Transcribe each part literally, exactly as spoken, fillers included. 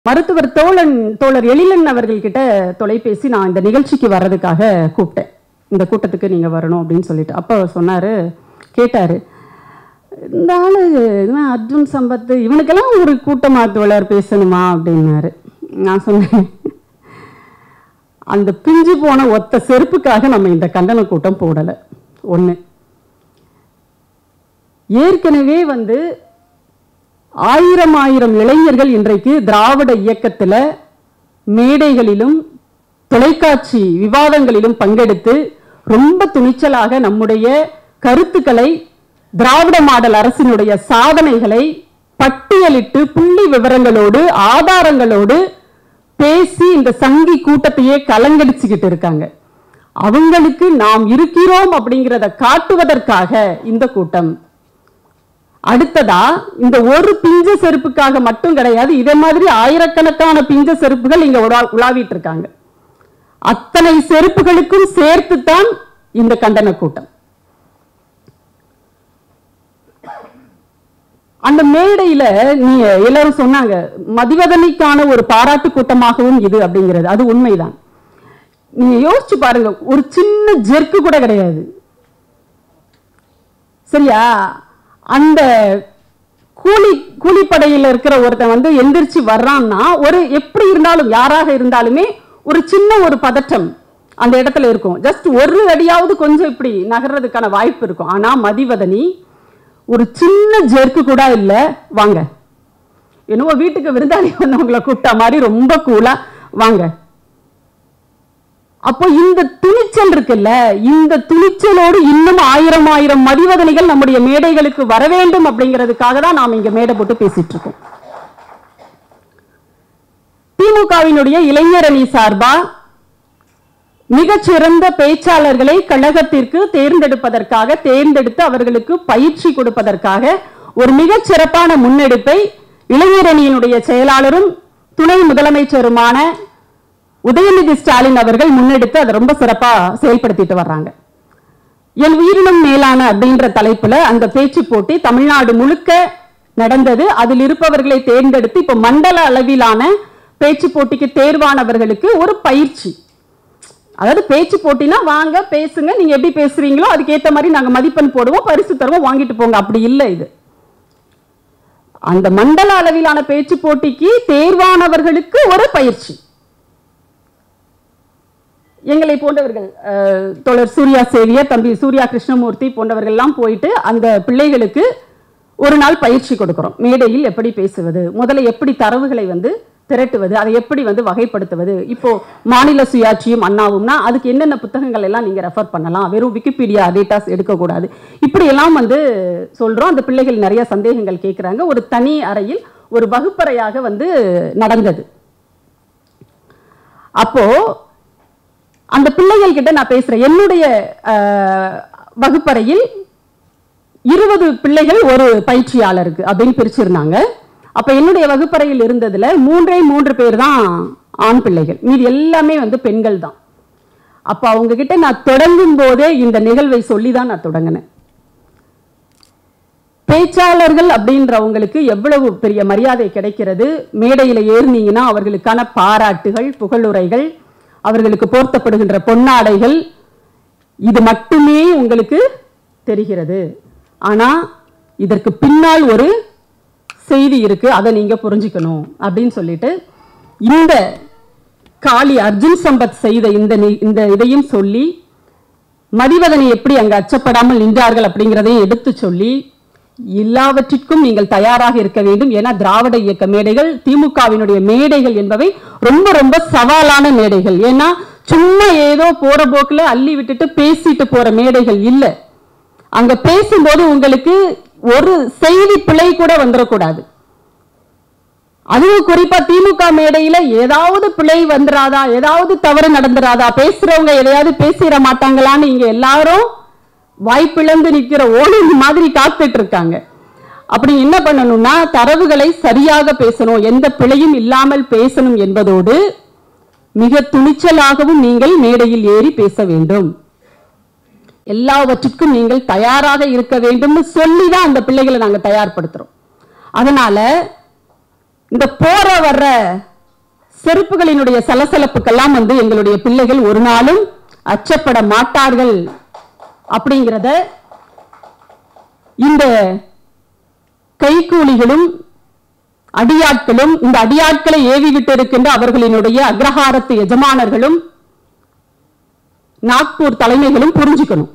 மருத்துவர் தோழன் தோழர் எழிலன் அவர்கள் கிட்ட தொலைபேசி நான் இந்த நிகழ்ச்சிக்கு வர்றதுக்காக கூப்பிட்டேன். இந்த கூட்டத்துக்கு நீங்க வரணும் அப்படின்னு சொல்லிட்டு அப்போ சொன்னாரு, கேட்டாரு, இந்த ஆளு அர்ஜுன் சம்பத் இவனுக்கெல்லாம் ஒரு கூட்டமா தோழர் பேசணுமா அப்படின்னாரு. நான் சொன்னேன், அந்த பிஞ்சு போன ஒத்த செருப்புக்காக நம்ம இந்த கண்டன கூட்டம் போடலை. ஒன்று, ஏற்கனவே வந்து ஆயிரம் ஆயிரம் இளைஞர்கள் இன்றைக்கு திராவிட இயக்கத்தில் மேடைகளிலும் தொலைக்காட்சி விவாதங்களிலும் பங்கெடுத்து ரொம்ப துணிச்சலாக நம்முடைய கருத்துக்களை, திராவிட மாடல் அரசினுடைய சாதனைகளை பட்டியலிட்டு புள்ளி விவரங்களோடு ஆதாரங்களோடு பேசி இந்த சங்கி கூட்டத்தையே கலங்கடிச்சுக்கிட்டு இருக்காங்க. அவங்களுக்கு நாம் இருக்கிறோம் அப்படிங்கிறத காட்டுவதற்காக இந்த கூட்டம். அடுத்ததா, இந்த ஒரு பிஞ்ச செருப்புக்காக மட்டும் கிடையாது, இதே மாதிரி ஆயிரக்கணக்கான பிஞ்ச செருப்புகள் இங்க உலாவிட்டு இருக்காங்க. அத்தனை செருப்புகளுக்கும் சேர்த்துத்தான் இந்த கண்டன கூட்டம். அந்த மேடையில நீ எல்லாரும் சொன்னாங்க, மதிவதனிக்கான ஒரு பாராட்டு கூட்டமாகவும் இது அப்படிங்கிறது. அது உண்மைதான். நீங்க யோசிச்சு பாருங்க, ஒரு சின்ன ஜெர்க்கு கூட கிடையாது. சரியா? அந்த கூலி கூலிப்படையில் இருக்கிற ஒருத்தன் வந்து எந்திரிச்சு வர்றான்னா, ஒரு எப்படி இருந்தாலும் யாராக இருந்தாலுமே ஒரு சின்ன ஒரு பதட்டம் அந்த இடத்துல இருக்கும். ஜஸ்ட் ஒரு அடியாவது கொஞ்சம் இப்படி நகர்றதுக்கான வாய்ப்பு இருக்கும். ஆனா மதிவதனி ஒரு சின்ன ஜெர்க்கு கூட இல்லை. வாங்க, என்னவோ வீட்டுக்கு விருந்தாளி வந்தவங்களை கூப்பிட்டா மாதிரி ரொம்ப கூலா வாங்க. அப்போ இந்த துணிச்சல் இருக்குல்ல, இந்த துணிச்சலோடு இன்னும் ஆயிரம் ஆயிரம் மதிவதனிகள் நம்முடைய மேடைகளுக்கு வர வேண்டும் அப்படிங்கிறதுக்காக தான் நாம் இங்க மேடை போட்டு பேசிட்டு இருக்கோம். திமுகவினுடைய இளைஞரணி சார்பா மிகச்சிறந்த பேச்சாளர்களை கழகத்திற்கு தேர்ந்தெடுப்பதற்காக தேர்ந்தெடுத்து அவர்களுக்கு பயிற்சி கொடுப்பதற்காக ஒரு மிகச் சிறப்பான முன்னெடுப்பை இளைஞரணியினுடைய செயலாளரும் துணை முதலமைச்சருமான உதயநிதி ஸ்டாலின் அவர்கள் முன்னெடுத்து அதை ரொம்ப சிறப்பா செயல்படுத்திட்டு வர்றாங்க. என் உயிரினும் மேலான அப்படின்ற தலைப்புல அந்த பேச்சு போட்டி தமிழ்நாடு முழுக்க நடந்தது. அதில் இருப்பவர்களை தேர்ந்தெடுத்து இப்ப மண்டல அளவிலான பேச்சு போட்டிக்கு தேர்வானவர்களுக்கு ஒரு பயிற்சி. அதாவது பேச்சு போட்டினா வாங்க பேசுங்க, நீங்க எப்படி பேசுறீங்களோ அதுக்கேற்ற மாதிரி நாங்க மதிப்பெண் போடுவோம், பரிசு தருவோம், வாங்கிட்டு போங்க. அப்படி இல்லை. இது அந்த மண்டல அளவிலான பேச்சு போட்டிக்கு தேர்வானவர்களுக்கு ஒரு பயிற்சி. எங்களை போன்றவர்கள், தோழர் சூர்யா சேவியர், தம்பி சூர்யா கிருஷ்ணமூர்த்தி போன்றவர்கள் எல்லாம் போயிட்டு அந்த பிள்ளைகளுக்கு ஒரு நாள் பயிற்சி கொடுக்கிறோம். மேடையில் எப்படி பேசுவது, முதல்ல எப்படி தரவுகளை வந்து திரட்டுவது, அதை எப்படி வந்து வகைப்படுத்துவது. இப்போ மாநில சுயாட்சியும் அண்ணாவும்னா அதுக்கு என்னென்ன புத்தகங்கள் எல்லாம் நீங்க ரெஃபர் பண்ணலாம், வெறும் விக்கிபீடியா டேட்டாஸ் எடுக்கக்கூடாது, இப்படி எல்லாம் வந்து சொல்றோம். அந்த பிள்ளைகள் நிறைய சந்தேகங்கள் கேட்கிறாங்க. ஒரு தனி அறையில் ஒரு வகுப்பறையாக வந்து நடந்தது. அப்போ அந்த பிள்ளைகள் கிட்ட நான் பேசுறேன். என்னுடைய வகுப்பறையில் இருபது பிள்ளைகள் ஒரு பயிற்சியாளருக்கு அப்படின்னு பிரிச்சிருந்தாங்க. அப்ப என்னுடைய வகுப்பறையில் இருந்ததுல மூன்றே மூன்று பேர் தான் ஆண் பிள்ளைகள், மீதி எல்லாமே வந்து பெண்கள் தான். அப்ப அவங்க கிட்ட நான் தொடங்கும் போதே இந்த நிகழ்வை சொல்லிதான் நான் தொடங்கினேன். பேச்சாளர்கள் அப்படின்றவங்களுக்கு எவ்வளவு பெரிய மரியாதை கிடைக்கிறது. மேடையில ஏறினீங்கன்னா அவர்களுக்கான பாராட்டுகள், புகழுரைகள், அவர்களுக்கு போர்த்தப்படுகின்ற பொன்னாடைகள், இது மட்டுமே உங்களுக்கு தெரிகிறது. ஆனா இதற்கு பின்னால் ஒரு செய்தி இருக்கு, அதை நீங்க புரிஞ்சுக்கணும் அப்படின்னு சொல்லிட்டு இந்த காளி அர்ஜுன் சம்பத் செய்த இந்த இந்த இதையும் சொல்லி, மதிவதனி எப்படி அங்கு அச்சப்படாமல் நின்றார்கள் அப்படிங்கிறதையும் எடுத்து சொல்லி, எல்லாவற்றிற்கும் நீங்கள் தயாராக இருக்க வேண்டும். ஏன்னா திராவிட இயக்க மேடைகள், திமுகவினுடைய மேடைகள் என்பவை ரொம்ப ரொம்ப சவாலான மேடைகள். ஏன்னா சும்மா ஏதோ போற போக்குல அள்ளி விட்டுட்டு பேசிட்டு போற மேடைகள் இல்லை. அங்க பேசும்போது உங்களுக்கு ஒரு செய்தி பிழை கூட வந்துடக்கூடாது. அதுவும் குறிப்பா திமுக மேடையில ஏதாவது பிழை வந்துடாதா, ஏதாவது தவறு நடந்துடாதா, பேசுறவங்க எதையாவது பேசிட மாட்டாங்களான்னு இங்க எல்லாரும் வாய்ப்பிழந்து நிற்கிற ஓடி மாதிரி காத்துட்டு இருக்காங்க. அப்படி என்ன பண்ணணும்னா தரவுகளை சரியாக பேசணும், எந்த பிழையும் இல்லாமல் பேசணும் என்பதோடு மிக துணிச்சலாகவும் நீங்கள் மேடையில் ஏறி பேச வேண்டும். எல்லாவற்றுக்கும் நீங்கள் தயாராக இருக்க வேண்டும்னு சொல்லிதான் அந்த பிள்ளைகளை நாங்க தயார்படுத்துறோம். அதனால இந்த போற வர்ற செருப்புகளினுடைய சலசலப்புக்கெல்லாம் வந்து எங்களுடைய பிள்ளைகள் ஒரு நாளும் அச்சப்பட மாட்டார்கள் அப்படிங்கிறத இந்த கைக்கூலிகளும் அடியாட்களும், இந்த அடியாட்களை ஏவிவிட்டு இருக்கின்ற அவர்களினுடைய அக்ரஹாரத்து எஜமானர்களும் நாக்பூர் தலைமைகளும் புரிஞ்சுக்கணும்.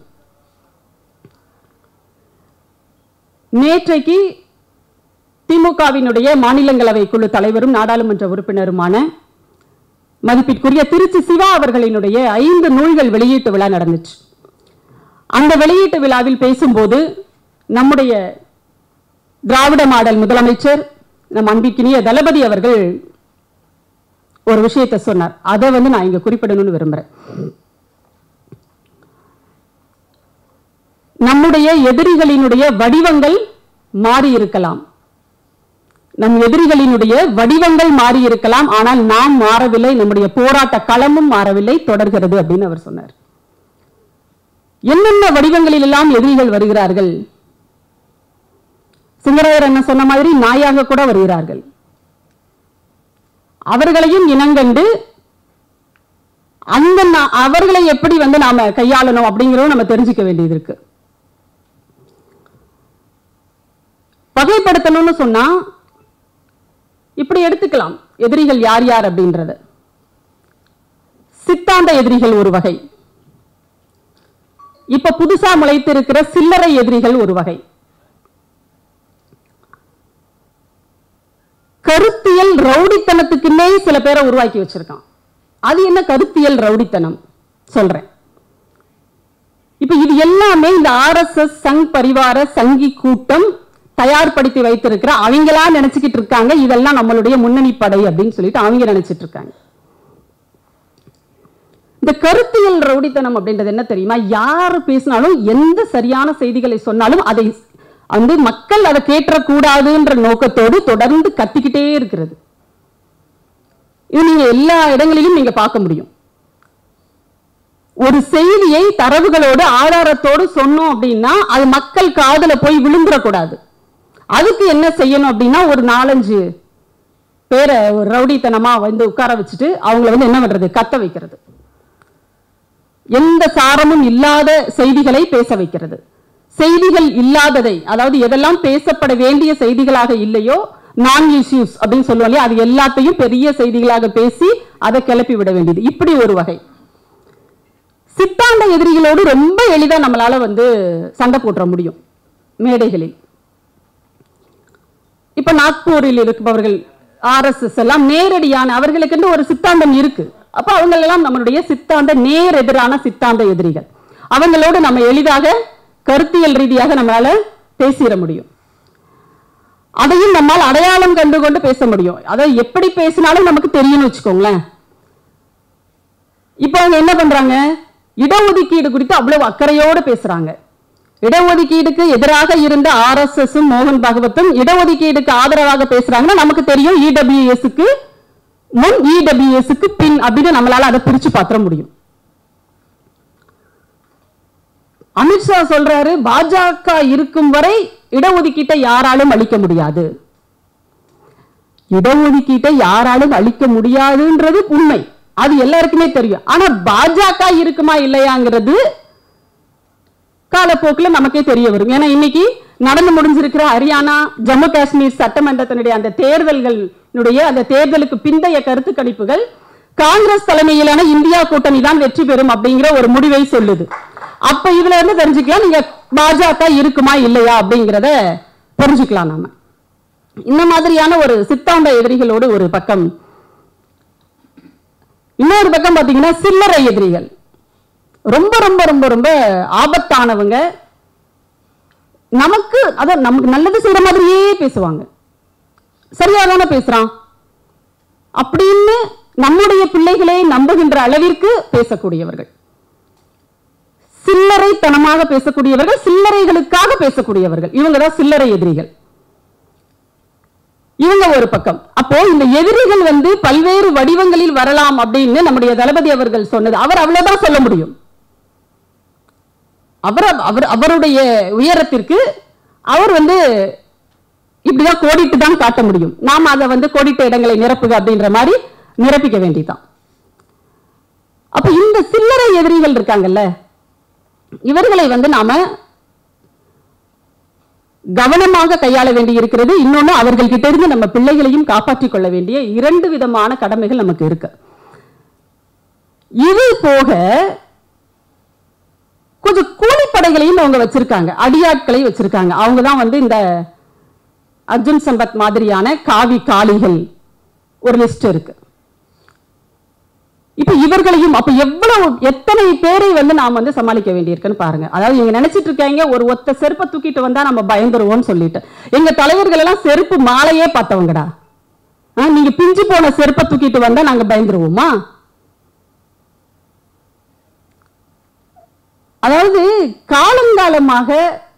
நேற்றைக்கு திமுகவினுடைய மாநிலங்களவை குழு தலைவரும் நாடாளுமன்ற உறுப்பினருமான மதிப்பிற்குரிய திருச்சி சிவா அவர்களினுடைய ஐந்து நூல்கள் வெளியீட்டு விழா நடந்துச்சு. அந்த வெளியீட்டு விழாவில் பேசும்போது நம்முடைய திராவிட மாடல் முதலமைச்சர் நம் அன்பிற்கினிய தளபதி அவர்கள் ஒரு விஷயத்தை சொன்னார். அதை வந்து நான் இங்க குறிப்பிடணும்னு விரும்புறேன். நம்முடைய எதிரிகளினுடைய வடிவங்கள் மாறி இருக்கலாம், நம் எதிரிகளினுடைய வடிவங்கள் மாறி இருக்கலாம், ஆனால் நாம் மாறவில்லை, நம்முடைய போராட்ட களமும் மாறவில்லை, தொடர்கிறது அப்படின்னு அவர் சொன்னார். என்னென்ன வடிவங்களில் எல்லாம் எதிரிகள் வருகிறார்கள்? சிங்கரையர் என்ன சொன்ன மாதிரி நாயாக கூட வருகிறார்கள். அவர்களையும் இனங்கண்டு அந்த அவர்களை எப்படி வந்து நாம கையாளணும் அப்படிங்கிறத நம்ம தெரிஞ்சுக்க வேண்டியது இருக்கு. வகைப்படுத்தணும்னு சொன்னா இப்படி எடுத்துக்கலாம். எதிரிகள் யார் யார் அப்படின்றது. சித்தாந்த எதிரிகள் ஒரு வகை, இப்ப புதுசா முளைத்து இருக்கிற சில்லறை எதிரிகள் ஒரு வகை, கருத்தியல் ரவுடித்தனத்துக்குன்னே சில பேரை உருவாக்கி வச்சிருக்கான். அது என்ன கருத்தியல் ரவுடித்தனம் சொல்றேன். இப்ப இது எல்லாமே இந்த ஆர் எஸ் எஸ் சங் பரிவார சங்கி கூட்டம் தயார்படுத்தி வைத்திருக்கிற, அவங்களா நினைச்சுக்கிட்டு இருக்காங்க இதெல்லாம் நம்மளுடைய முன்னணி படை அப்படின்னு சொல்லிட்டு அவங்க நினைச்சிட்டு இருக்காங்க. இந்த கருத்தியல் ரவுடித்தனம் அப்படின்றது என்ன தெரியுமா? யாரு பேசினாலும் எந்த சரியான செய்திகளை சொன்னாலும் அதை வந்து மக்கள் அதை கேட்டக்கூடாதுன்ற நோக்கத்தோடு தொடர்ந்து கத்திக்கிட்டே இருக்கிறது. இது நீங்க எல்லா இடங்களிலும் நீங்க பார்க்க முடியும். ஒரு செய்தியை தரவுகளோடு ஆதாரத்தோடு சொன்னோம் அப்படின்னா அது மக்கள் காதுல போய் விழுந்துடக்கூடாது. அதுக்கு என்ன செய்யணும் அப்படின்னா ஒரு நாலஞ்சு பேரை ஒரு ரவுடித்தனமா வந்து உட்கார வச்சுட்டு அவங்களை வந்து என்ன பண்றது, கத்த வைக்கிறது, எந்த சாரமும் இல்லாத செய்திகளை பேச வைக்கிறது, செய்திகள் இல்லாததை, அதாவது எதெல்லாம் பேசப்பட வேண்டிய செய்திகளாக இல்லையோ நான் இஷ்யூஸ் அப்படின்னு சொல்லுவாங்க, அது எல்லாத்தையும் பெரிய செய்திகளாக பேசி அதை கிளப்பி விட வேண்டியது. இப்படி ஒரு வகை. சித்தாந்த எதிரிகளோடு ரொம்ப எளிதா நம்மளால வந்து சண்டை போட்டுற முடியும் மேடைகளில். இப்ப நாக்பூரில் இருப்பவர்கள் ஆர் எஸ் எஸ் எல்லாம் நேரடியான அவர்களுக்கு ஒரு சித்தாந்தம் இருக்கு. அப்ப அவங்க எல்லாம் நம்மளுடைய சித்தாந்த நேர் எதிரான சித்தாந்த எதிரிகள். அவங்களோடு நம்ம எளிதாக கருத்தியல் ரீதியாக நம்மளால பேசிட முடியும். அதையும் நம்மால் அடையாளம் கண்டு கொண்டு பேச முடியும். அதை எப்படி பேசினாலும் நமக்கு தெரியும்னு வச்சுக்கோங்களேன். இப்ப அவங்க என்ன பண்றாங்க, இடஒதுக்கீடு குறித்து அவ்வளவு அக்கறையோடு பேசுறாங்க. இடஒதுக்கீடுக்கு எதிராக இருந்த ஆர் எஸ் எஸ் மோகன் பாகவத்தும் இடஒதுக்கீடுக்கு ஆதரவாக பேசுறாங்கன்னா நமக்கு தெரியும் இடபிள்யூஎஸ்க்கு முன் இடபிள்யூஎஸ்க்கு பின் அப்படின்னு நம்மளால அதை பிரிச்சு பார்த்துட முடியும். அமித்ஷா சொல்றாரு பாஜக இருக்கும் வரை இடஒதுக்கீட்டை யாராலும் அளிக்க முடியாது. இடஒதுக்கீட்டை யாராலும் அளிக்க முடியாதுன்றது உண்மை, அது எல்லாருக்குமே தெரியும். ஆனா பாஜக இருக்குமா இல்லையாங்கிறது காலப்போக்கில் நமக்கே தெரிய வரும். ஏன்னா இன்னைக்கு நடந்து முடிஞ்சிருக்கிற ஹரியானா ஜம்மு காஷ்மீர் சட்டமன்றத்தினுடைய அந்த தேர்தல்களுடைய அந்த தேர்தலுக்கு பிந்தைய கருத்து கணிப்புகள் காங்கிரஸ் தலைமையிலான இந்தியா கூட்டணி தான் வெற்றி பெறும் அப்படிங்கிற ஒரு முடிவை சொல்லுது. அப்ப இதுல இருந்து தெரிஞ்சுக்கலாம் நீங்க பாஜக இருக்குமா இல்லையா அப்படிங்கிறத புரிஞ்சுக்கலாம். நாம இந்த மாதிரியான ஒரு சித்தாந்த எதிரிகளோடு ஒரு பக்கம், இன்னொரு பக்கம் பாத்தீங்கன்னா சில்லறை எதிரிகள் ரொம்ப ரொம்ப ரொம்ப ரொம்ப ஆபத்தானவங்க. நமக்கு அத நமக்கு நல்லது செய்யற மாதிரியே பேசுவாங்க, சரியாதான பேசுறான் அப்படின்னு நம்முடைய பிள்ளைகளை நம்புகின்ற அளவிற்கு பேசக்கூடியவர்கள், சில்லறைத்தனமாக பேசக்கூடியவர்கள், சில்லறைகளுக்காக பேசக்கூடியவர்கள், இவங்க தான் சில்லறை எதிரிகள். இவங்க ஒரு பக்கம். அப்போ இந்த எதிரிகள் வந்து பல்வேறு வடிவங்களில் வரலாம் அப்படின்னு நம்முடைய தளபதி அவர்கள் சொன்னது. அவர் அவ்வளவுதான் சொல்ல முடியும். அவர் அவர் அவருடைய உயரத்திற்கு அவர் வந்து இப்படிதான் கோடிட்டு தான் காட்ட முடியும். நாம அதை வந்து கோடிட்ட இடங்களை நிரப்புக அப்படின்ற மாதிரி நிரப்பிக்க வேண்டியதான். அப்ப இந்த சில்லறை எதிரிகள் இருக்காங்கல்ல, இவர்களை வந்து நாம கவனமாக கையாள வேண்டி இருக்கிறது. இன்னொன்னு, அவர்கள் கிட்ட இருந்து நம்ம பிள்ளைகளையும் காப்பாற்றிக் கொள்ள வேண்டிய இரண்டு விதமான கடமைகள் நமக்கு இருக்கு. இது போக கொஞ்சம் கூலிப்படைகளையும் அவங்க வச்சிருக்காங்க, அடியாட்களை வச்சிருக்காங்க. அவங்க தான் வந்து இந்த அர்ஜுன் சம்பத் மாதிரியான காவி காளிகள் ஒரு லிஸ்ட் இருக்கு. இப்ப இவர்களையும் அப்ப எவ்வளவு எத்தனை பேரை வந்து நாம் வந்து சமாளிக்க வேண்டியிருக்குன்னு பாருங்க. அதாவது நீங்க நினைச்சிட்டு இருக்காங்க ஒரு ஒத்த செருப்பை தூக்கிட்டு வந்தா நம்ம பயந்துருவோம்னு சொல்லிட்டு. எங்க தலைவர்கள் எல்லாம் செருப்பு மாலையே பார்த்தவங்கடா. நீங்க பிஞ்சு போன செருப்பை தூக்கிட்டு வந்தா நாங்க பயந்துருவோமா? அதாவது காலங்காலமாக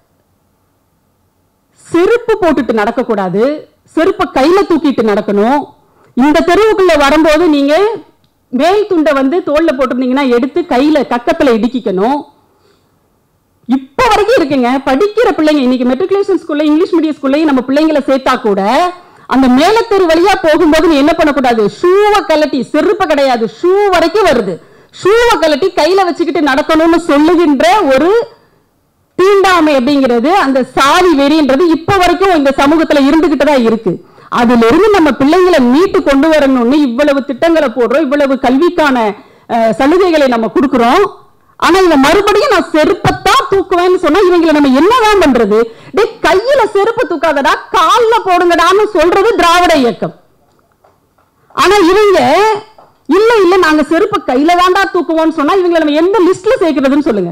செருப்பு போட்டுட்டு நடக்கக்கூடாது, செருப்பை கையில தூக்கிட்டு நடக்கணும். இந்த தெருவுக்குள்ள வரும்போது நீங்க மேல் துண்டை வந்து தோல்ல போட்டிருந்தீங்கன்னா எடுத்து கையில கக்கத்துல இடிக்கணும். இப்ப வரைக்கும் இருக்குங்க. படிக்கிற பிள்ளைங்க இன்னைக்கு மெட்ரிகுலேஷன் ஸ்கூல்ல இங்கிலீஷ் மீடியம் ஸ்கூல்லையும் நம்ம பிள்ளைங்களை சேர்த்தா கூட அந்த மேலத்தெரு வழியா போகும்போது நீ என்ன பண்ணக்கூடாது, ஷூவை கலட்டி, செருப்பை கிடையாது ஷூ வரைக்கும் வருது, ஷூவை கலட்டி கையில வச்சுக்கிட்டு நடக்கணும்னு சொல்லுகின்ற ஒரு தீண்டாமை அப்படிங்கிறது, அந்த சாதி வெறின்றது இப்ப வரைக்கும் இந்த சமூகத்துல இருந்துகிட்டுதான் இருக்கு. அதுல இருந்து நம்ம பிள்ளைங்களை மீட்டு கொண்டு வரணும்னு இவ்வளவு திட்டங்களை போடுறோம், இவ்வளவு கல்விக்கான சலுகைகளை நம்ம கொடுக்கிறோம். ஆனா இவங்க மறுபடியும் நான் செருப்பத்தான் தூக்குவேன்னு சொன்னா இவங்களை நம்ம என்னதான் பண்றது? டே கையில செருப்பு தூக்காதடா, கால்ல போடுங்கடான்னு சொல்றது திராவிட இயக்கம். ஆனா இவங்க இல்ல இல்ல நாங்க செருப்பு கையில தாண்டா தூக்குவோம்னு சொன்னா இவங்களை நம்ம எந்த லிஸ்ட்ல சேர்க்கிறதுன்னு சொல்லுங்க.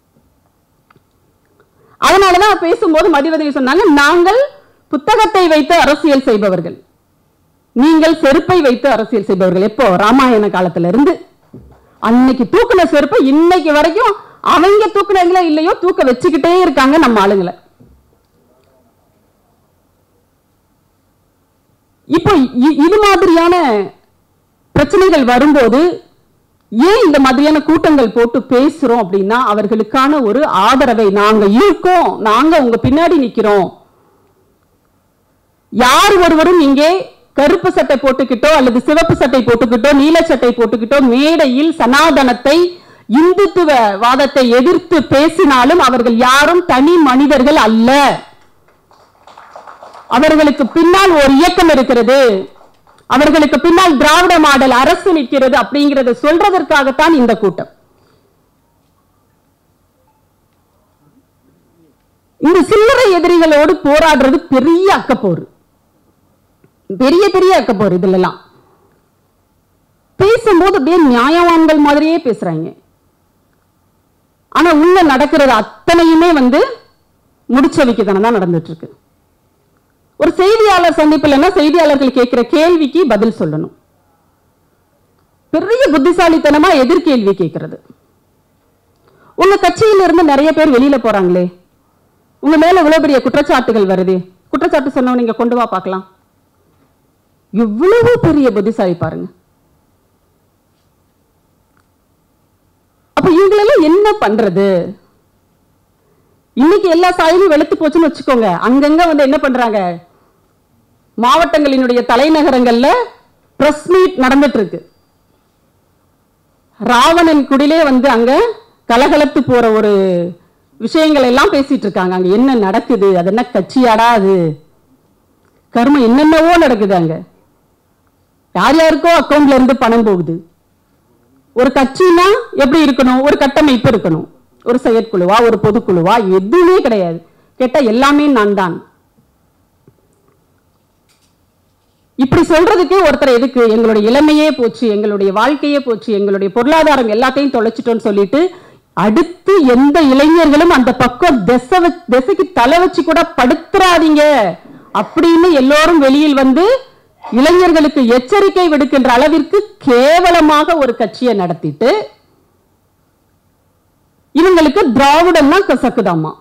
அதனாலதான் பேசும்போது மதிவதனி சொன்னாங்க, நாங்கள் புத்தகத்தை வைத்து அரசியல் செய்பவர்கள், நீங்கள் செருப்பை வைத்து அரசியல் செய்பவர்கள். எப்போ? ராமாயண காலத்துல இருந்து அன்னைக்கு தூக்குன செருப்பை இன்னைக்கு வரைக்கும் அவங்க தூக்குனீங்களோ இல்லையோ தூக்க வச்சுக்கிட்டே இருக்காங்க நம்ம ஆளுங்களை. இப்போ இது மாதிரியான பிரச்சனைகள் வரும்போது ஏன் இந்த மாதிரியான கூட்டங்கள் போட்டு பேசுறோம் அப்படின்னா, அவர்களுக்கான ஒரு ஆதரவை நாங்க இருக்கோம், நாங்க உங்க பின்னாடி நிக்கிறோம். யார் ஒருவரும் இங்கே கருப்பு சட்டை போட்டுக்கிட்டோ அல்லது சிவப்பு சட்டை போட்டுக்கிட்டோ நீல சட்டை போட்டுக்கிட்டோ மேடையில் சனாதனத்தை இந்துத்துவ வாதத்தை எதிர்த்து பேசினாலும் அவர்கள் யாரும் தனி மனிதர்கள் அல்ல. அவர்களுக்கு பின்னால் ஒரு இயக்கம் இருக்கிறது, அவர்களுக்கு பின்னால் திராவிட மாடல் அரசு நிற்கிறது அப்படிங்கிறத சொல்றதற்காகத்தான் இந்த கூட்டம். இந்த சில்லறை எதிரிகளோடு போராடுறது பெரிய அக்கப்போர், பெரிய பெரிய அக்கப்போர். இதுல எல்லாம் பேசும்போது அப்படியே நியாயவான்கள் மாதிரியே பேசுறாங்க. ஆனா உள்ள நடக்கிறது அத்தனையுமே வந்து முடிச்சவைக்குதானே தான் நடந்துட்டு இருக்கு. ஒரு செய்தியாளர் சந்திப்பில்னா செய்தியாளர்கள் கேட்கிற கேள்விக்கு பதில் சொல்லணும். பெரிய புத்திசாலித்தனமா எதிர்கேள்வி கேட்கிறது. உங்க கட்சியில இருந்து நிறைய பேர் வெளியில போறாங்களே, உங்க மேல இவ்வளவு பெரிய குற்றச்சாட்டுகள் வருது, குற்றச்சாட்டு சொன்னவங்க நீங்க கொண்டு வா பார்க்கலாம். இவ்வளவு பெரிய புத்திசாலி பாருங்க. அப்ப இவங்களெல்லாம் என்ன பண்றது? இன்னைக்கு எல்லா சாயலும் வெளுத்து போச்சுன்னு வச்சுக்கோங்க. அங்கங்க வந்து என்ன பண்றாங்க, மாவட்டங்களினுடைய தலைநகரங்கள்ல பிரஸ் மீட் நடந்துட்டு இருக்கு. ராவணன் குடிலே வந்து அங்க கலகலத்து போற ஒரு விஷயங்கள் எல்லாம் பேசிட்டு இருக்காங்க. அங்க என்ன நடக்குது, அது என்ன கட்சியாடா, அது கர்மம் என்னென்னவோ நடக்குது. அங்க யார் யாருக்கோ அக்கௌண்ட்ல இருந்து பணம் போகுது. ஒரு கட்சினா எப்படி இருக்கணும், ஒரு கட்டமைப்பு இருக்கணும், ஒரு செயற்குழுவா ஒரு பொதுக்குழுவா எதுவுமே கிடையாது. கேட்டா எல்லாமே நான் தான். இப்படி சொல்றதுக்கு ஒருத்தர் எதுக்கு, எங்களுடைய இளமையே போச்சு, எங்களுடைய வாழ்க்கையே போச்சு, எங்களுடைய பொருளாதாரம் எல்லாத்தையும் தொலைச்சிட்டோம்னு சொல்லிட்டு அடுத்து எந்த இளைஞர்களும் அந்த பக்கம் திசை திசைக்கு தலை வச்சு கூட படுத்துறாதீங்க அப்படின்னு எல்லோரும் வெளியில் வந்து இளைஞர்களுக்கு எச்சரிக்கை விடுக்கின்ற அளவிற்கு கேவலமாக ஒரு கட்சியை நடத்திட்டு இவங்களுக்கு திராவிடம்னா கசக்குதாமா.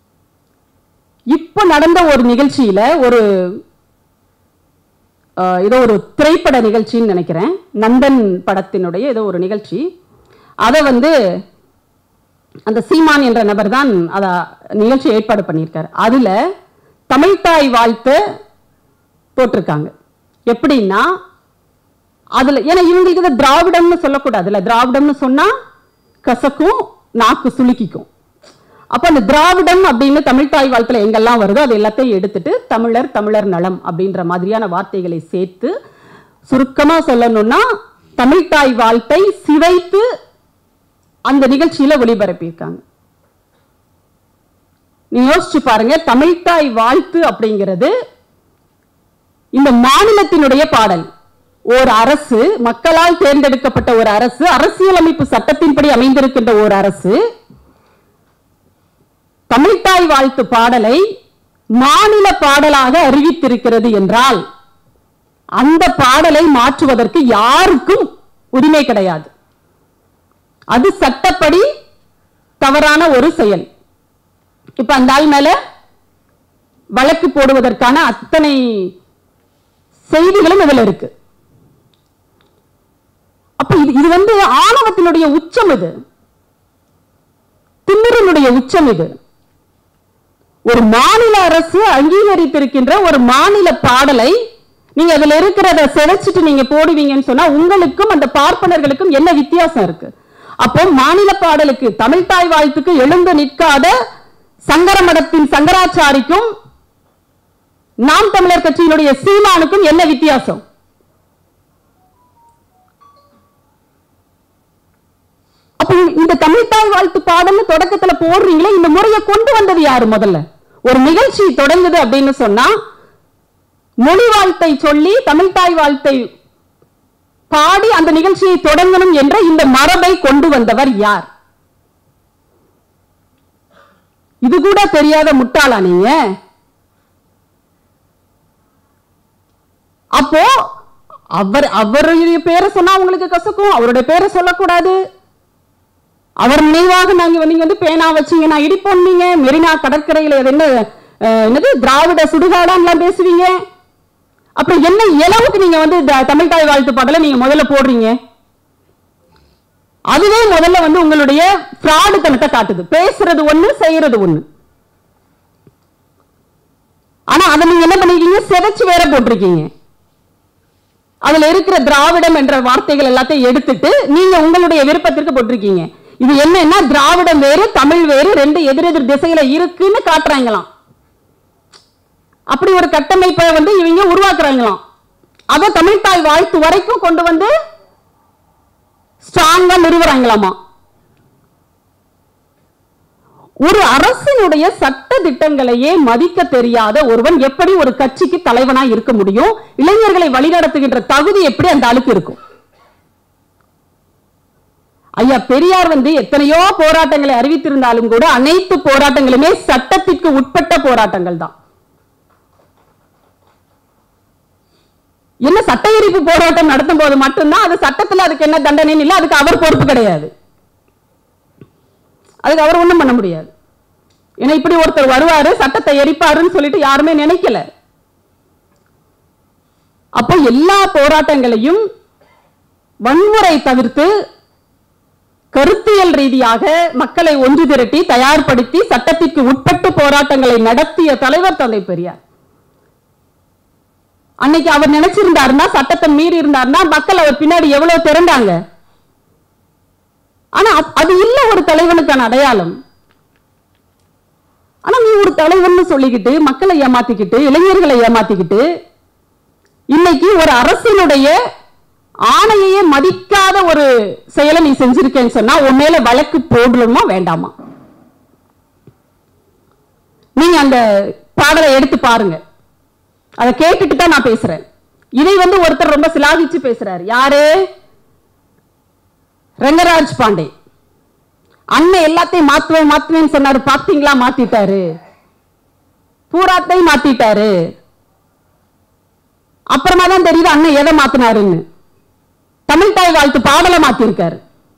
இப்ப நடந்த ஒரு நிகழ்ச்சியில ஒரு ஏதோ ஒரு திரைப்பட நிகழ்ச்சின்னு நினைக்கிறேன், நந்தன் படத்தினுடைய ஏதோ ஒரு நிகழ்ச்சி. அதை வந்து அந்த சீமான் என்ற நபர் தான் அத நிகழ்ச்சி ஏற்பாடு பண்ணியிருக்காரு. அதுல தமிழ்தாய் வாழ்த்து போட்டிருக்காங்க. எப்படின்னா, அதுல ஏன்னா இவங்களுக்கு இதை திராவிடம்னு சொல்லக்கூடாது இல்ல, திராவிடம்னு சொன்னா கசக்கும், நாக்கு சுளுக்கிக்கும். அப்ப அந்த திராவிடம் அப்படின்னு தமிழ் தாய் வாழ்த்துல எங்கெல்லாம் வருதோ அது எல்லாத்தையும் எடுத்துட்டு தமிழர் தமிழர் நலம் அப்படின்ற மாதிரியான வார்த்தைகளை சேர்த்து சுருக்கமா சொல்லணும்னா தமிழ் தாய் வாழ்த்தை சிதைத்து அந்த நிகழ்ச்சியில ஒளிபரப்பியிருக்காங்க. நீ யோசிச்சு பாருங்க, தமிழ்தாய் வாழ்த்து அப்படிங்கிறது இந்த மாநிலத்தினுடைய பாடல். ஒரு அரசு, மக்களால் தேர்ந்தெடுக்கப்பட்ட ஒரு அரசு, அரசியலமைப்பு சட்டத்தின்படி அமைந்திருக்கின்ற ஒரு அரசு தமிழ்தாய் வாழ்த்து பாடலை மாநில பாடலாக அறிவித்திருக்கிறது என்றால் அந்த பாடலை மாற்றுவதற்கு யாருக்கும் உரிமை கிடையாது. அது சட்டப்படி தவறான ஒரு செயல். இப்ப அந்த ஆள் மேல வழக்கு போடுவதற்கான அத்தனை செய்திகளும் இதுல இருக்கு. அப்ப இது இது வந்து ஆணவத்தினுடைய உச்சம், இது திமிரனுடைய உச்சம். இது ஒரு மாநில அரசு அங்கீகரித்திருக்கின்ற ஒரு மாநில பாடலை நீங்க அதுல இருக்கிறத செதைச்சிட்டு நீங்க போடுவீங்கன்னு சொன்னா உங்களுக்கும் அந்த பார்ப்பனர்களுக்கும் என்ன வித்தியாசம் இருக்கு? அப்போ மாநில பாடலுக்கு, தமிழ்தாய் வாழ்த்துக்கு எழுந்து நிற்காத சங்கர மடத்தின் சங்கராச்சாரிக்கும் நாம் தமிழர் கட்சியினுடைய சீமானுக்கும் என்ன வித்தியாசம்? அப்ப இந்த தமிழ்தாய் வாழ்த்து பாடல்னு தொடக்கத்துல போடுறீங்களே, இந்த முறையை கொண்டு வந்தது யாரு? முதல்ல ஒரு நிகழ்ச்சி தொடங்குது அப்படின்னு சொன்னா மொழி வாழ்த்தை சொல்லி தமிழ்தாய் வாழ்த்தை பாடி அந்த நிகழ்ச்சியை தொடங்கணும் என்ற இந்த மரபை கொண்டு வந்தவர் யார்? இது கூட தெரியாத முட்டாளா நீங்க? அப்போ அவர் அவருடைய பேரை சொன்னா உங்களுக்கு கசக்கும், அவருடைய பேரை சொல்லக்கூடாது. அவர் நினைவாக நாங்க நீங்க வந்து பேனா வச்சீங்க நான் இடிப்போம், நீங்க மெரினா கடற்கரையில என்ன என்னது திராவிட சுடுகாடான்லாம் பேசுவீங்க. அப்புறம் என்ன இளவுக்கு நீங்க வந்து தமிழ்தாய் வாழ்த்து பாடலை நீங்க முதல்ல போடுறீங்க? அதுவே முதல்ல வந்து உங்களுடைய ஃப்ராடு தனத்தை காட்டுது. பேசுறது ஒண்ணு, செய்யறது ஒண்ணு. ஆனா அதை நீங்க என்ன பண்ணிருக்கீங்க? செதைச்சு வேற போட்டிருக்கீங்க. அதுல இருக்கிற திராவிடம் என்ற வார்த்தைகள் எல்லாத்தையும் எடுத்துட்டு நீங்க உங்களுடைய விருப்பத்திற்கு போட்டிருக்கீங்க. இது என்னன்னா திராவிடம் வேறு தமிழ் வேறு ரெண்டு எதிரெதிர் திசையில இருக்குன்னு காட்டுறாங்களாம். அப்படி ஒரு கட்டமைப்பை வந்து இவங்க உருவாக்குறாங்களாம். அதை தமிழ்தாய் வாழ்த்து வரைக்கும் கொண்டு வந்து ஸ்ட்ராங்கா நிறுவுறாங்களாமா. ஒரு அரசினுடைய சட்ட திட்டங்களையே மதிக்க தெரியாத ஒருவன் எப்படி ஒரு கட்சிக்கு தலைவனா இருக்க முடியும்? இளைஞர்களை வழிநடத்துகின்ற தகுதி எப்படி அந்த ஆளுக்கு இருக்கும்? ஐயா பெரியார் வந்து எத்தனையோ போராட்டங்களை அறிவித்திருந்தாலும் கூட அனைத்து போராட்டங்களுமே சட்டத்திற்கு உட்பட்ட போராட்டங்கள் தான். என்ன சட்ட எரிப்பு போராட்டம் நடத்தும் போது மட்டும்தான் அது சட்டத்தில் அதுக்கு என்ன தண்டனை இல்லை, அதுக்கு அவர் பொறுப்பு கிடையாது, அதுக்கு அவர் ஒண்ணும் பண்ண முடியாது. ஏன்னா இப்படி ஒருத்தர் வருவாரு சட்டத்தை எரிப்பாருன்னு சொல்லிட்டு யாருமே நினைக்கல. அப்போ எல்லா போராட்டங்களையும் வன்முறை தவிர்த்து கருத்தியல் ரீதியாக மக்களை ஒன்று திரட்டி தயார்படுத்தி சட்டத்திற்கு உட்பட்டு போராட்டங்களை நடத்திய தலைவர் தந்தை பெரியார். அன்னைக்கு அவர் நினைச்சிருந்தாருன்னா, சட்டத்தை மீறி இருந்தாருன்னா மக்கள் அவர் பின்னாடி எவ்வளவு திரண்டாங்க. ஆனா அது இல்ல ஒரு தலைவனுக்கான அடையாளம். ஆனா நீ ஒரு தலைவன் சொல்லிக்கிட்டு மக்களை ஏமாத்திக்கிட்டு இளைஞர்களை ஏமாத்திக்கிட்டு இன்னைக்கு ஒரு அரசினுடைய ஆணையே மதிக்காத ஒரு செயலை நீ செஞ்சிருக்கேன்னு சொன்னா உன் மேல வழக்கு போடணுமா வேண்டாமா? நீங்க அந்த பாடலை எடுத்து பாருங்க, அதை கேட்டுட்டு தான் நான் பேசுறேன். இதை வந்து ஒருத்தர் ரொம்ப சிலாகிச்சு பேசுறாரு. யாரு? ரங்கராஜ் பாண்டே. அண்ணன் எல்லாத்தையும் மாத்துவேன் மாத்துவேன்னு சொன்னாரு, பாத்தீங்களா? மாத்திட்டாரு, பூராத்தையும் மாத்திட்டாரு. அப்புறமா தான் தெரியுது அண்ணன் எதை மாத்தினாருன்னு. தமிழ்தாய் வாழ்த்து பாடலை மாத்திருக்காரு.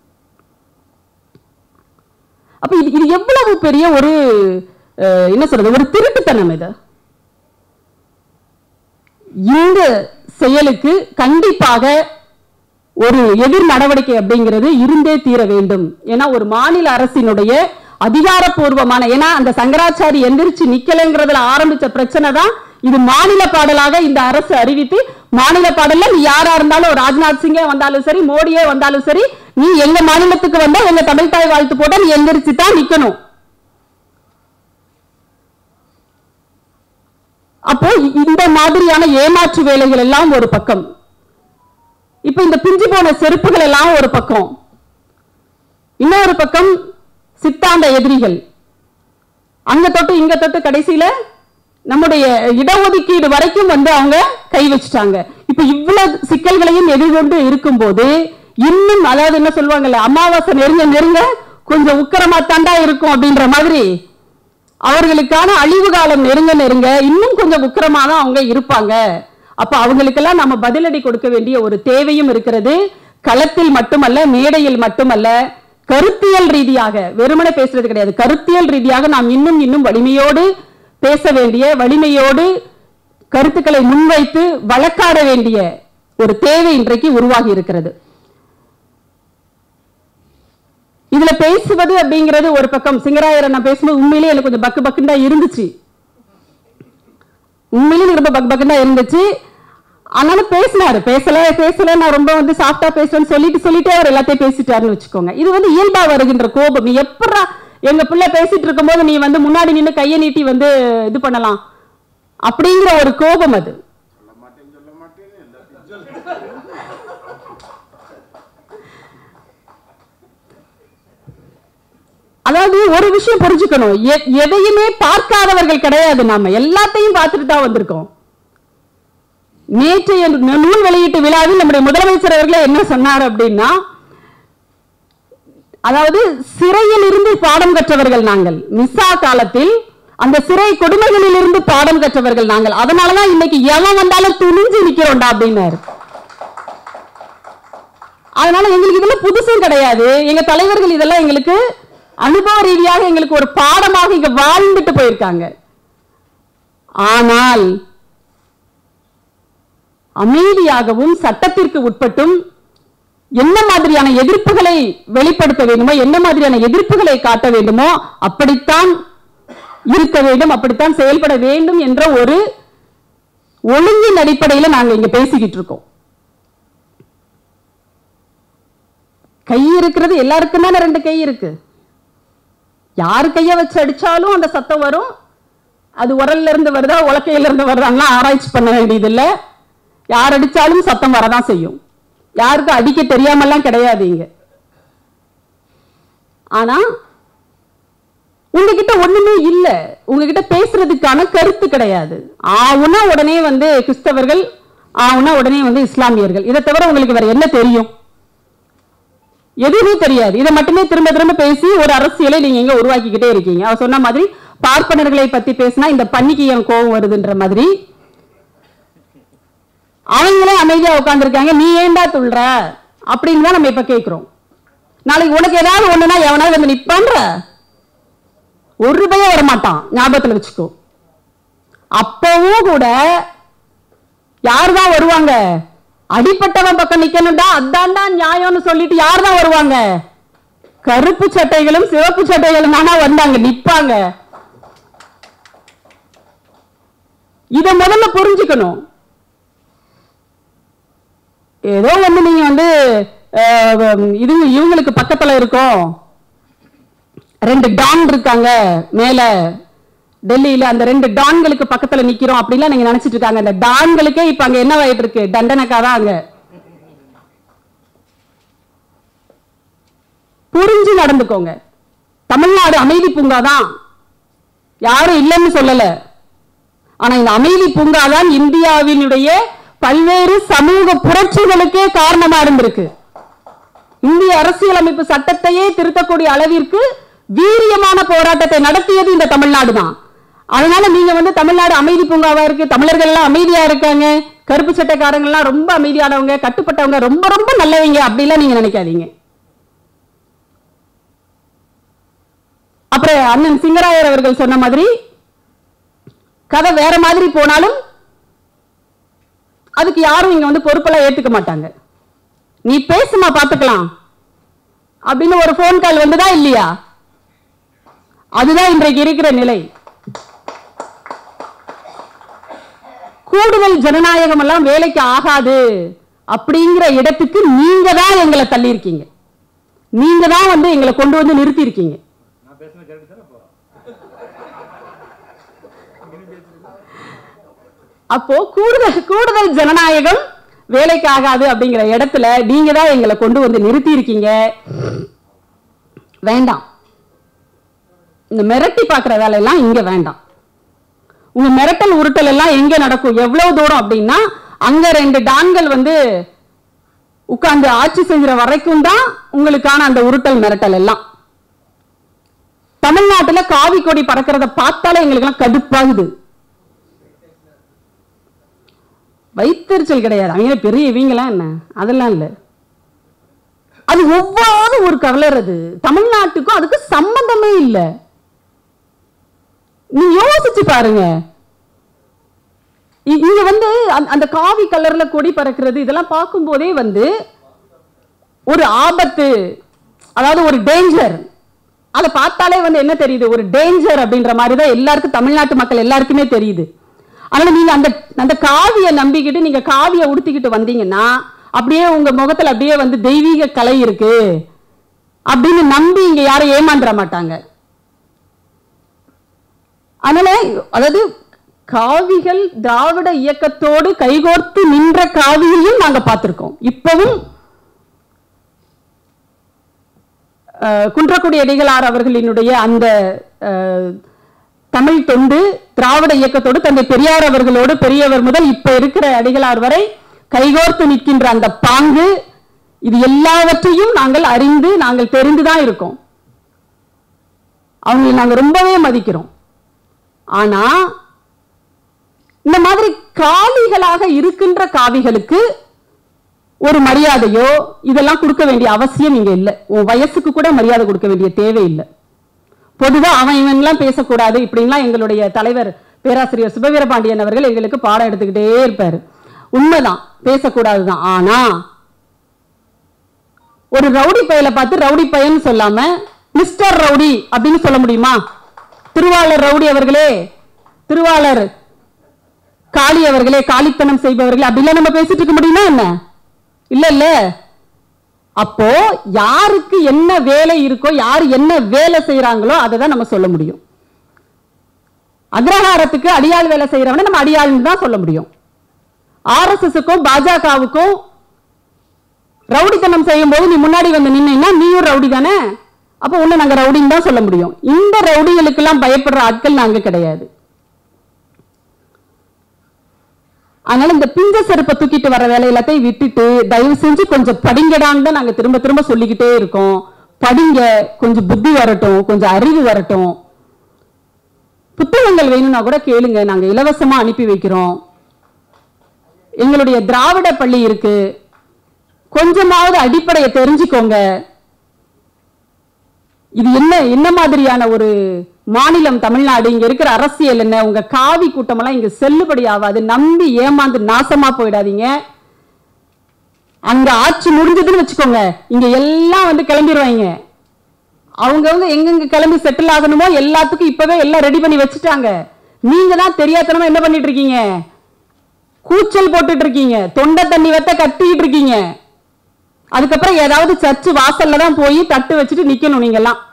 அப்ப இது இது எவ்வளவு பெரிய ஒரு என்ன சொல்றது, ஒரு திருட்டுத்தனம். இது இந்த செயலுக்கு கண்டிப்பாக ஒரு எதிர் நடவடிக்கை அப்படிங்கிறது இருந்தே தீர வேண்டும். ஏன்னா ஒரு மாநில அரசினுடைய அதிகாரப்பூர்வமான, ஏன்னா அந்த சங்கராச்சாரி எந்திரிச்சு நிக்கலைங்கிறதுல ஆரம்பிச்ச பிரச்சனை தான் இது மாநில பாடலாக இந்த அரசு அறிவித்து மாநில பாடல்ல நீ யாரா இருந்தாலும் ராஜ்நாத் சிங்கே வந்தாலும் சரி மோடியே வந்தாலும் சரி நீ எங்க மாநிலத்துக்கு வந்தா எங்க தமிழ் தாய் வாழ்த்து போட்டா நீ எந்திரிச்சு தான் நிக்கணும். அப்போ இந்த மாதிரியான ஏமாற்று வேலைகள் எல்லாம் ஒரு பக்கம், இப்ப இந்த பிஞ்சு போன செருப்புகள் எல்லாம் ஒரு பக்கம், இன்னொரு பக்கம் சித்தாந்த எதிரிகள் அங்க தொட்டு இங்க தொட்டு கடைசியில நம்முடைய இடஒதுக்கீடு வரைக்கும் வந்து அவங்க கை வச்சுட்டாங்க. இப்ப இவ்வளவு சிக்கல்களையும் எதிர்கொண்டு இருக்கும் போது இன்னும் அதாவது என்ன சொல்லுவாங்கல்ல அமாவாசை நெருங்க நெருங்க கொஞ்சம் உக்கரமா தாண்டா இருக்கும் அப்படின்ற மாதிரி அவர்களுக்கான அழிவு காலம் நெருங்க நெருங்க இன்னும் கொஞ்சம் உக்கிரமா தான் அவங்க இருப்பாங்க. அப்ப அவங்களுக்கெல்லாம் நம்ம பதிலடி கொடுக்க வேண்டிய ஒரு தேவையும் இருக்கிறது. களத்தில் மட்டுமல்ல, மேடையில் மட்டுமல்ல, கருத்தியல் ரீதியாக வெறுமனே பேசுறது கிடையாது, கருத்தியல் ரீதியாக நாம் இன்னும் இன்னும் வலிமையோடு பேச வேண்டிய, வலிமையோடு கருத்துக்களை முன்வைத்து வழக்காட வேண்டிய ஒரு தேவை இன்றைக்கு உருவாகி இருக்கிறது. இதுல பேசுவது அப்படிங்கிறது ஒரு பக்கம். சிங்கராயரை நான் பேசும்போது உண்மையிலேயே எனக்கு கொஞ்சம் பக்கு பக்குண்டா இருந்துச்சு, உண்மையிலேயே ரொம்ப பக்கு பக்குண்டா இருந்துச்சு. ஆனாலும் பேசினாரு, பேசல பேசல நான் ரொம்ப வந்து சாஃப்டா பேசுறேன்னு சொல்லிட்டு சொல்லிட்டே அவர் எல்லாத்தையும் பேசிட்டாருன்னு வச்சுக்கோங்க. இது வந்து இயல்பா வருகின்ற கோபம். நீ எப்படா எங்க பிள்ளை பேசிட்டு இருக்கும் போது நீ வந்து முன்னாடி நின்று கையை நீட்டி வந்து இது பண்ணலாம் அப்படிங்கிற ஒரு கோபம் அது. அதாவது ஒரு விஷயம் புரிஞ்சுக்கணும், எதையுமே பார்க்காதவர்கள் கிடையாது, நாம எல்லாத்தையும் பார்த்துட்டு தான் வந்திருக்கோம். நேற்றைய நூல் வெளியீட்டு விழாவில் நம்முடைய முதலமைச்சர் அவர்களே என்ன சொன்னார் அப்படின்னா, அதாவது சிறையில் இருந்து பாடம் கற்றவர்கள் நாங்கள், மிசா காலத்தில் அந்த சிறை கொடுமைகளில் இருந்து பாடம் கற்றவர்கள் நாங்கள், அதனாலதான் இன்னைக்கு எவன் வந்தாலும் துணிஞ்சு நிக்கிறோம்டா அப்படின்னாரு. அதனால எங்களுக்கு இதெல்லாம் புதுசும் கிடையாது, எங்க தலைவர்கள் இதெல்லாம் எங்களுக்கு அனுபவ ரீதியாக எங்களுக்கு ஒரு பாடமாக இங்க வாழ்ந்துட்டு போயிருக்காங்க. ஆனால் அமைதியாகவும் சட்டத்திற்கு உட்பட்டும் என்ன மாதிரியான எதிர்ப்புகளை வெளிப்படுத்த வேண்டுமோ, என்ன மாதிரியான எதிர்ப்புகளை காட்ட வேண்டுமோ அப்படித்தான் இருக்க வேண்டும், அப்படித்தான் செயல்பட வேண்டும் என்ற ஒரு ஒழுங்கின் அடிப்படையில் நாங்கள் இங்க பேசிக்கிட்டு இருக்கோம். கை இருக்கிறது எல்லாருக்கும் தானே, ரெண்டு கை இருக்கு, யாரு கைய வச்சு அடிச்சாலும் அந்த சத்தம் வரும். அது உரல்ல இருந்து வருதா உலக்கையில இருந்து வருதான்னா ஆராய்ச்சி பண்ண வேண்டியது இல்லை, யார் அடிச்சாலும் சத்தம் வரதான் செய்யும். யாருக்கும் அடிக்க தெரியாமலாம் கிடையாது இங்க. ஆனா உங்ககிட்ட ஒண்ணுமே இல்ல, உங்ககிட்ட பேசுறதுக்கான கருத்து கிடையாது. ஆவுனா உடனே வந்து கிறிஸ்தவர்கள், ஆவுனா உடனே வந்து இஸ்லாமியர்கள், இதை தவிர உங்களுக்கு வேற என்ன தெரியும்? எதுவுமே தெரியாது. இதை மட்டுமே திரும்ப திரும்ப பேசி ஒரு அரசியலை நீங்க எங்க உருவாக்கிக்கிட்டே இருக்கீங்க. அவர் சொன்ன மாதிரி பார்ப்பனர்களை பத்தி பேசினா இந்த பன்னிக்கு என் கோபம் வருதுன்ற மாதிரி அவங்களே அமைதியா உட்கார்ந்து இருக்காங்க, நீ ஏண்டா துள்ற அப்படின்னு தான் நம்ம இப்ப கேட்கிறோம். நாளைக்கு உனக்கு ஏதாவது ஒண்ணுனா எவனாவது வந்து நிப்பான்ற, ஒரு ரூபாயே வரமாட்டான், ஞாபகத்துல வச்சுக்கோ. அப்பவும் கூட யாருதான் வருவாங்க? அடிப்பட்டவன் பக்கம் நிக்கணும்டா, அதான்டா நியாயம்னு சொல்லிட்டு யார் தான் வருவாங்க? கருப்பு சட்டைகளும் சிவப்பு சட்டைகளும் தானா வந்தாங்க, நிப்பாங்க. இத முதல்ல புரிஞ்சுக்கணும். ஏதோ வந்து நீங்க வந்து இது இவங்களுக்கு பக்கத்துல இருக்கும், ரெண்டு டான் இருக்காங்க மேல டெல்லியில, அந்த ரெண்டு டான்களுக்கு பக்கத்துல நிக்கிறோம் அப்படிலாம் நீங்க நினைச்சிட்டு இருக்காங்க. அந்த டான்களுக்கே இப்ப அங்க என்ன ஆயிட்டு இருக்கு? தண்டனைக்காதான். அங்க புரிஞ்சு நடந்துக்கோங்க. தமிழ்நாடு அமைதி பூங்காதான், யாரும் இல்லைன்னு சொல்லல. ஆனா இந்த அமைதி பூங்காதான் இந்தியாவினுடைய பல்வேறு சமூக புரட்சிகளுக்கே காரணமா இருந்திருக்கு. இந்திய அரசியலமைப்பு சட்டத்தையே திருத்தக்கூடிய அளவிற்கு வீரியமான போராட்டத்தை நடத்தியது இந்த தமிழ்நாடு தான். அதனால நீங்க வந்து தமிழ்நாடு அமைதி பூங்காவா இருக்கு, தமிழர்கள் எல்லாம் அமைதியா இருக்காங்க, கருப்பு சட்டைக்காரங்க எல்லாம் ரொம்ப அமைதியானவங்க, கட்டுப்பட்டவங்க, ரொம்ப ரொம்ப நல்லவங்க அப்படிலாம் நீங்க நினைக்காதீங்க. அப்புறம் அண்ணன் சிங்கராயர் அவர்கள் சொன்ன மாதிரி கதை வேற மாதிரி போனாலும் அதுக்கு யாரும் இங்க வந்து பொறுப்பெல்லாம் ஏத்துக்க மாட்டாங்க. நீ பேசுமா பாத்துக்கலாம் அப்படின்னு ஒரு போன் கால் வந்ததா இல்லையா? அதுதான் இன்றைக்கு இருக்கிற நிலை. கூடுதல் ஜனநாயகம் எல்லாம் வேலைக்கு ஆகாது அப்படிங்கிற இடத்துக்கு நீங்க தான் எங்களை தள்ளி இருக்கீங்க. நீங்க தான் வந்து எங்களை கொண்டு வந்து நிறுத்தி இருக்கீங்க. அப்போ கூடுதல் கூடுதல் ஜனநாயகம் வேலைக்கு ஆகாது அப்படிங்கிற இடத்துல நீங்க தான் எங்களை கொண்டு வந்து நிறுத்தி இருக்கீங்க. வேண்டாம், இந்த மிரட்டி பார்க்கிற வேலையெல்லாம் இங்க வேண்டாம். உங்க மிரட்டல் உருட்டல் எல்லாம் எங்க நடக்கும், எவ்வளவு தூரம் அப்படின்னா அங்க ரெண்டு டான்கள் வந்து உட்கார்ந்து ஆட்சி செஞ்சுற வரைக்கும் தான் உங்களுக்கான அந்த உருட்டல் மிரட்டல் எல்லாம். தமிழ்நாட்டுல காவி கொடி பறக்கிறத பார்த்தாலே எங்களுக்கு எல்லாம் கடுப்பாகுது. வைத்தறிச்சல் கிடையாது, அவங்க பெரிய இவங்களாம் என்ன அதெல்லாம் இல்ல. அது ஒவ்வொரு ஒரு கவலறது தமிழ்நாட்டுக்கும் அதுக்கு சம்பந்தமே இல்லை. நீ யோசிச்சு பாருங்க. இங்க வந்து அந்த காவி கலர்ல கொடி பறக்கிறது இதெல்லாம் பார்க்கும் போதே வந்து ஒரு ஆபத்து, அதாவது ஒரு டேஞ்சர். அதை பார்த்தாலே வந்து என்ன தெரியுது, ஒரு டேஞ்சர் அப்படின்ற மாதிரி தான் எல்லாருக்கும், தமிழ்நாட்டு மக்கள் எல்லாருக்குமே தெரியுது. அதனால நீங்க அந்த அந்த காவியை நம்பிக்கிட்டு நீங்க காவியை உடுத்திக்கிட்டு வந்தீங்கன்னா அப்படியே உங்க முகத்துல அப்படியே வந்து தெய்வீக கலை இருக்கு அப்படின்னு நம்பி இங்க யாரும் ஏமாந்துட மாட்டாங்க. அதனால அதாவது காவிகள் திராவிட இயக்கத்தோடு கைகோர்த்து நின்ற காவியையும் நாங்க பார்த்திருக்கோம். இப்பவும் குன்றக்குடி அடிகளார் அவர்களினுடைய அந்த தமிழ் தொண்டு திராவிட இயக்கத்தோடு தந்தை பெரியார் அவர்களோடு பெரியவர் முதல் இப்ப இருக்கிற அடிகளார் வரை கைகோர்த்து நிற்கின்ற அந்த பாங்கு, இது எல்லாவற்றையும் நாங்கள் அறிந்து நாங்கள் தெரிந்துதான் இருக்கோம். அவங்களை நாங்கள் ரொம்பவே மதிக்கிறோம். ஆனா இந்த மாதிரி காவிகளாக இருக்கின்ற காவிகளுக்கு ஒரு மரியாதையோ இதெல்லாம் கொடுக்க வேண்டிய அவசியம் இங்க இல்லை. உன் வயசுக்கு கூட மரியாதை கொடுக்க வேண்டிய தேவை இல்லை. பொதுவா அவன் இவன்லாம் பேசக்கூடாது இப்படின்லாம் எங்களுடைய தலைவர் பேராசிரியர் சுபவீரபாண்டியன் அவர்கள் எங்களுக்கு பாடம் எடுத்துக்கிட்டே இருப்பாரு. உண்மைதான், பேசக்கூடாதுதான். ஆனா ஒரு ரவுடி பையலை பார்த்து ரவுடி பையன் சொல்லாம மிஸ்டர் ரவுடி அப்படின்னு சொல்ல முடியுமா? திருவாளர் ரவுடி அவர்களே, திருவாளர் காளி அவர்களே, காளித்தனம் செய்பவர்களே அப்படிலாம் நம்ம பேசிட்டு இருக்க முடியுமா என்ன? இல்ல இல்ல. அப்போ யாருக்கு என்ன வேலை இருக்கோ, யாரு என்ன வேலை செய்யறாங்களோ அதை தான் நம்ம சொல்ல முடியும். அக்ரஹாரத்துக்கு அடியாள் வேலை செய்யறவன நம்ம அடியாள்னு தான் சொல்ல முடியும். ஆர்எஸ்எஸ்க்கும் பாஜகவுக்கும் ரவுடித்தனம் செய்யும் போது நீ முன்னாடி வந்து நின்னா நீயும் ரவுடி தானே, அப்ப உன்ன நாங்க ரவுடின்னு தான் சொல்ல முடியும். இந்த ரவுடிகளுக்கு எல்லாம் பயப்படுற ஆட்கள் நாங்க கிடையாது. அதனால இந்த பிஞ்ச செருப்பை தூக்கிட்டு வர வேலை எல்லாத்தையும் விட்டுட்டு தயவு செஞ்சு கொஞ்சம் படிங்கடான்னு தான் நாங்க திரும்ப திரும்ப சொல்லிக்கிட்டே இருக்கோம். படிங்க, கொஞ்சம் புத்தி வரட்டும், கொஞ்சம் அறிவு வரட்டும். புத்தகங்கள் வேணும்னா கூட கேளுங்க, நாங்க இலவசமா அனுப்பி வைக்கிறோம். எங்களுடைய திராவிட பள்ளி இருக்கு, கொஞ்சமாவது அடிப்படையை தெரிஞ்சுக்கோங்க. இது என்ன என்ன மாதிரியான ஒரு மாநிலம் தமிழ்நாடு, இங்க இருக்கிற அரசியல் என்ன, உங்க காவி கூட்டம் எல்லாம் இங்க செல்லுபடி ஆகாது. நம்பி ஏமாந்து நாசமா போயிடாதீங்க. அங்க ஆட்சி முடிஞ்சதுன்னு வச்சுக்கோங்க, இங்க எல்லாம் வந்து கிளம்பிடுவாங்க. அவங்கவுங்க எங்கெங்க கிளம்பி செட்டில் ஆகணுமோ எல்லாத்துக்கும் இப்பவே எல்லாம் ரெடி பண்ணி வச்சுட்டாங்க. நீங்க தான் தெரியாதனமா என்ன பண்ணிட்டு இருக்கீங்க, கூச்சல் போட்டுட்டு இருக்கீங்க, தொண்டை தண்ணி வத்த கட்டிட்டு இருக்கீங்க. அதுக்கப்புறம் ஏதாவது சர்ச்சு வாசல்ல தான் போய் தட்டு வச்சுட்டு நிக்கணும். நீங்க எல்லாம்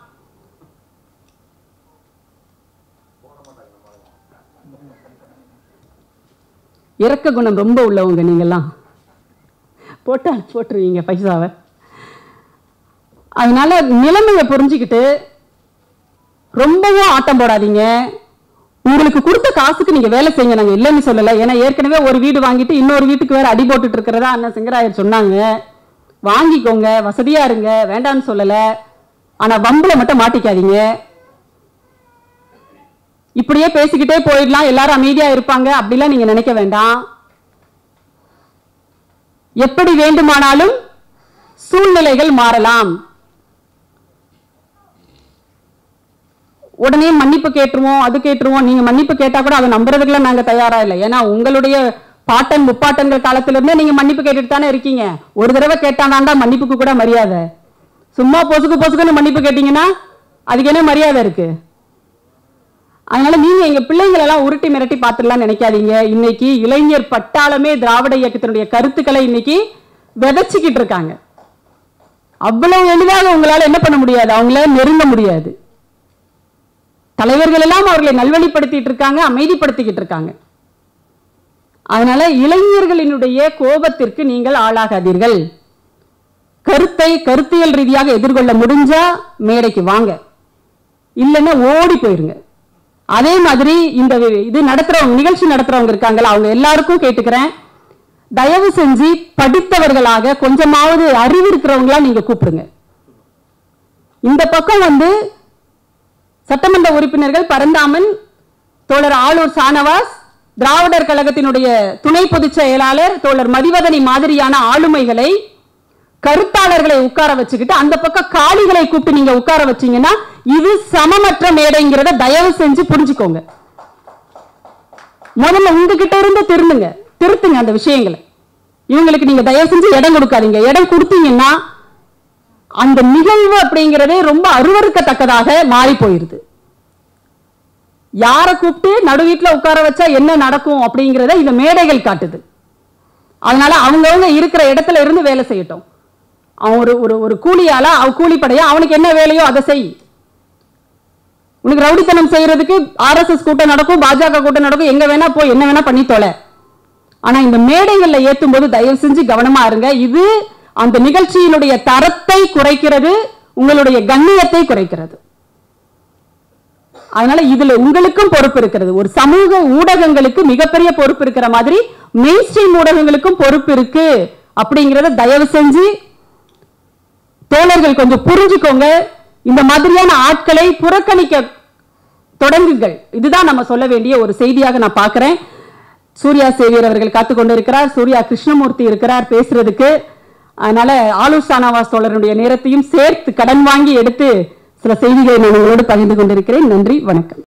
இறக்க குணம் ரொம்ப உள்ளவங்க, நீங்கெல்லாம் போட்டால் போட்டுருவீங்க பைசாவை. அதனால நிலைமையை புரிஞ்சுக்கிட்டு ரொம்பவும் ஆட்டம் போடாதீங்க. உங்களுக்கு கொடுத்த காசுக்கு நீங்க வேலை செய்யுங்க, நாங்க இல்லைன்னு சொல்லல. ஏன்னா ஏற்கனவே ஒரு வீடு வாங்கிட்டு இன்னொரு வீட்டுக்கு வேற அடி போட்டுட்டு இருக்கிறதா அண்ணன் செங்கராயர் சொன்னாங்க. வாங்கிக்கோங்க, வசதியா இருங்க, வேண்டான்னு சொல்லல. ஆனா வம்புல மட்டும் மாட்டிக்காதீங்க. இப்படியே பேசிக்கிட்டே போயிடலாம், எல்லாரும் அமைதியா இருப்பாங்க அப்படிலாம் நீங்க நினைக்க வேண்டாம். எப்படி வேண்டுமானாலும் சூழ்நிலைகள் மாறலாம். உடனே மன்னிப்பு கேட்டுருவோம், அது கேட்டுருவோம். நீங்க மன்னிப்பு கேட்டா கூட அதை நம்புறதுக்குலாம் நாங்க தயாரா இல்லை. ஏன்னா உங்களுடைய பாட்டன் முப்பாட்டன்கள் காலத்துல இருந்தே நீங்க மன்னிப்பு கேட்டுட்டு தானே இருக்கீங்க. ஒரு தடவை கேட்டாண்டாண்டா மன்னிப்புக்கு கூட மரியாதை. சும்மா பொசுக்கு பொசுக்குன்னு மன்னிப்பு கேட்டீங்கன்னா அதுக்கு என்ன மரியாதை இருக்கு? அதனால நீங்க எங்க பிள்ளைங்களை எல்லாம் உருட்டி மிரட்டி பார்த்துடலாம் நினைக்காதீங்க. இன்னைக்கு இளைஞர் பட்டாளமே திராவிட இயக்கத்தினுடைய கருத்துக்களை இன்னைக்கு விதைச்சுக்கிட்டு இருக்காங்க. அவ்வளவு எளிதாக உங்களால என்ன பண்ண முடியாது, அவங்கள நெருங்க முடியாது. தலைவர்கள் எல்லாம் அவர்களை நல்வழிப்படுத்திட்டு இருக்காங்க, அமைதிப்படுத்திக்கிட்டு இருக்காங்க. அதனால இளைஞர்களினுடைய கோபத்திற்கு நீங்கள் ஆளாகாதீர்கள். கருத்தை கருத்தியல் ரீதியாக எதிர்கொள்ள முடிஞ்சா மேடைக்கு வாங்க, இல்லைன்னா ஓடி போயிருங்க. அதே மாதிரி இந்த இது நடத்துறவங்க, நிகழ்ச்சி நடத்துறவங்க இருக்காங்களா, அவங்க எல்லாருக்கும் கேட்டுக்கிறேன், தயவு செஞ்சு படித்தவர்களாக கொஞ்சமாவது அறிவு இருக்கிறவங்களா நீங்க கூப்பிடுங்க. இந்த பக்கம் வந்து சட்டமன்ற உறுப்பினர்கள் பரந்தாமன், தோழர் ஆளூர் சானவாஸ், திராவிடர் கழகத்தினுடைய துணை பொதுச் செயலாளர் தோழர் மதிவதனி மாதிரியான ஆளுமைகளை, கருத்தாளர்களை உட்கார வச்சுக்கிட்டு அந்த பக்கம் காளிகளை கூப்பிட்டு நீங்க உட்கார வச்சீங்கன்னா இது சமமற்ற மேடைங்கிறத தயவு செஞ்சு புரிஞ்சுக்கோங்க. முதல்ல உங்ககிட்ட இருந்து திருந்துங்க, திருத்துங்க அந்த விஷயங்களை. இவங்களுக்கு நீங்க தயவு செஞ்சு இடம் கொடுக்காதீங்க. இடம் கொடுத்தீங்கன்னா அந்த நிகழ்வு அப்படிங்கிறதே ரொம்ப அருவருக்கத்தக்கதாக மாறி போயிருது. யாரை கூப்பிட்டு நடு வீட்டில் உட்கார வச்சா என்ன நடக்கும் அப்படிங்கிறத இந்த மேடைகள் காட்டுது. அதனால அவங்கவுங்க இருக்கிற இடத்துல இருந்து வேலை செய்யட்டும். அவன் ஒரு ஒரு ஒரு கூலியால அவ கூலிப்படையா அவனுக்கு என்ன வேலையோ அதை செய். உனக்கு ரவுடித்தனம் செய்யறதுக்கு ஆர் எஸ் எஸ் கூட்டம் நடக்கும், பாஜக கூட்டம் நடக்கும், எங்க வேணா போய் என்ன வேணா பண்ணி தொலை. ஆனா இந்த மேடைகள்ல ஏற்றும் போது தயவு செஞ்சு கவனமா இருங்க. இது அந்த நிகழ்ச்சியினுடைய தரத்தை குறைக்கிறது, உங்களுடைய கண்ணியத்தை குறைக்கிறது. அதனால இதுல உங்களுக்கும் பொறுப்பு இருக்கிறது. ஒரு சமூக ஊடகங்களுக்கு மிகப்பெரிய பொறுப்பு இருக்கிற மாதிரி மெயின் ஸ்ட்ரீம் ஊடகங்களுக்கும் பொறுப்பு இருக்கு அப்படிங்கறத தயவு செஞ்சு தோழர்கள் கொஞ்சம் புரிஞ்சுக்கோங்க. இந்த மாதிரியான ஆட்களை புறக்கணிக்க தொடங்குங்கள். இதுதான் நம்ம சொல்ல வேண்டிய ஒரு செய்தியாக நான் பார்க்கிறேன். சூர்யா சேவியர் அவர்கள் காத்துக் கொண்டிருக்கிறார், சூர்யா கிருஷ்ணமூர்த்தி இருக்கிறார் பேசுறதுக்கு. அதனால ஆளூர் சானவாஸ் தோழருடைய நேரத்தையும் சேர்த்து கடன் வாங்கி எடுத்து சில செய்திகளை நான் உங்களோடு பகிர்ந்து கொண்டிருக்கிறேன். நன்றி, வணக்கம்.